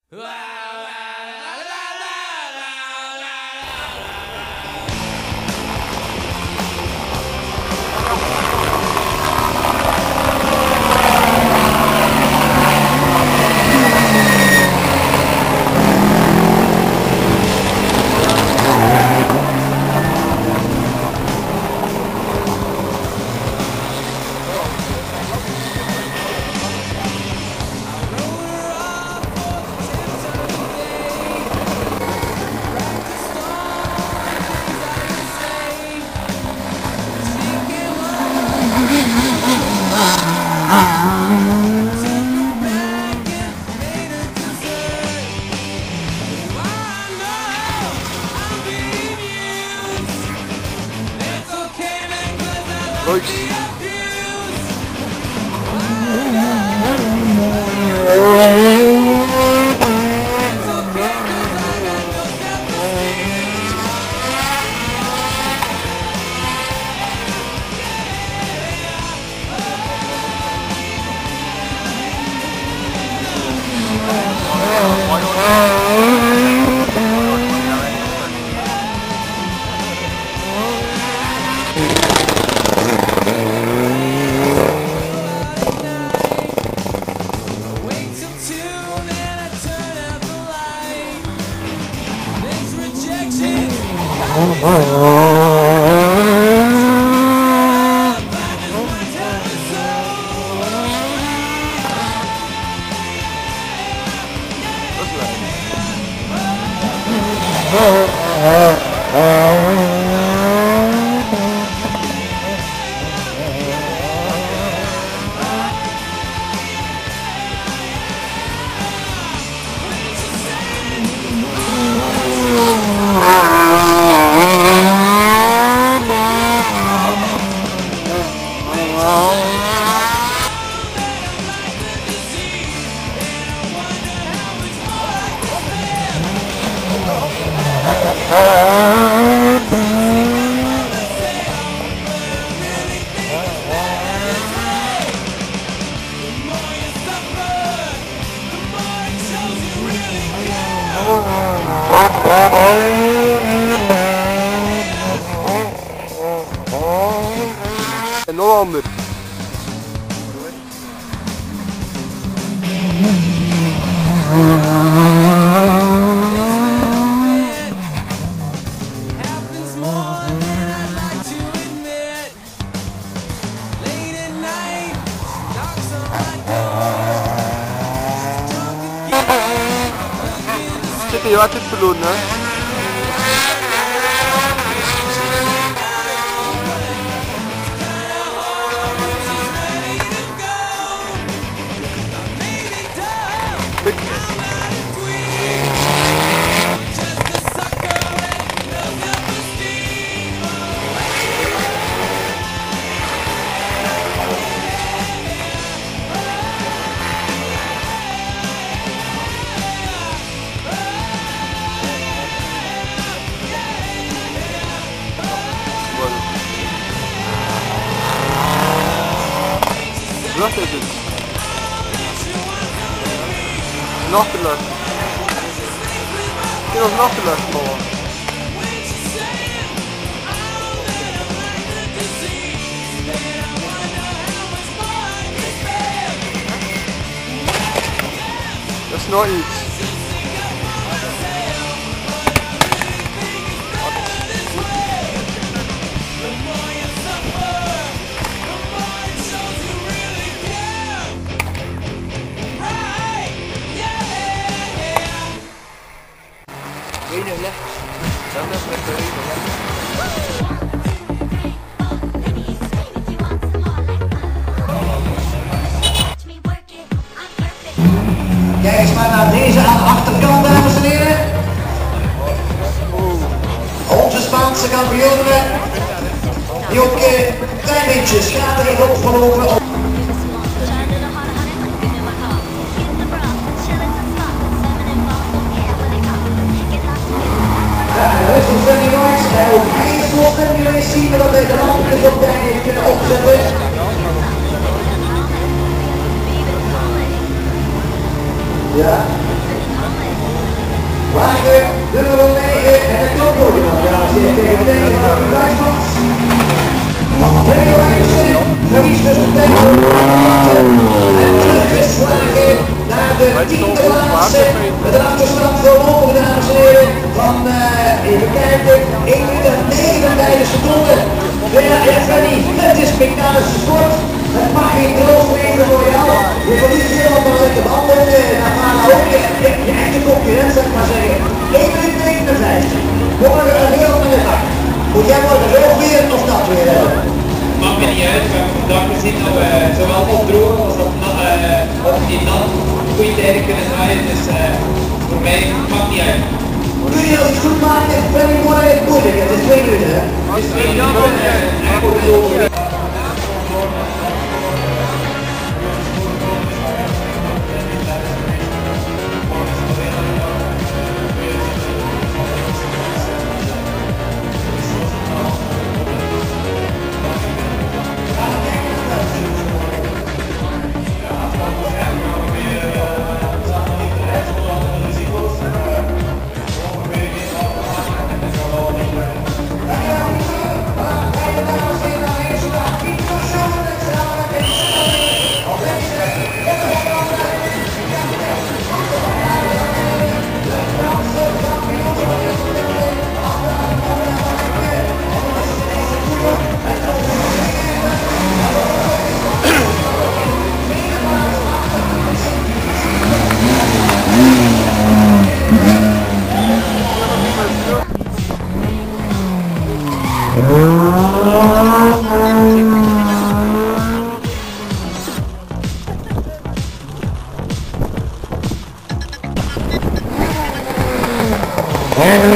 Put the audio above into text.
En nog ander. Zit hier wat te verloren, hè? Wat is het? Nachterlucht. Dit was nachterlucht gewoon. Dat is nog iets. Kijk eens maar naar deze aan de achterkant, dames en heren. Onze Spaanse kampioenen. Die ook klein beetje schater heeft opgelopen. Ook hij is nog en jullie zien dat hij de lampjes op tijd heeft kunnen opzetten. Ja. Wagen nummer 9 en het knopje. Ja, zit tegen de Duitsland. Verlies tussen tegen en teruggeslagen naar de 10e plaats. Met een achterstand verloren, dames en heren, van, even kijken, 1 minuut 39 seconden. Ja, Freddy, het is mechanische sport. Het mag geen droog leven voor jou. Je verliest helemaal maar met de banden. Dan gaan we ook je echte concurrent, zeg maar zeggen. 1 minuut 59. Morgen een heel andere dag. Moet jij morgen droog weer of nat weer hebben? Maakt me niet uit, we hebben vandaag gezien dat we zowel op droog als op die nat goede tijden kunnen draaien, dus voor mij maakt niet uit. Kun je als goed maken, ben ik morgen moeilijk, het is 2 minuten hè? Het is 2 minuten, En